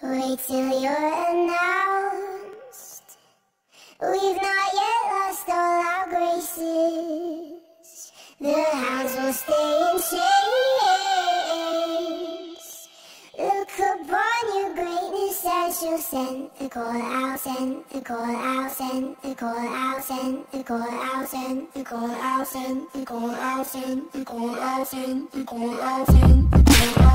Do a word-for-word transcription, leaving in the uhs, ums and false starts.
Wait till you're announced. We've not yet lost all our graces. The hounds will stay in chains. Look upon your greatness as you'll send the call out, send the call out, send the call out, send the call out, send the call out, send the call out, send the call out, send the call out, send the call out.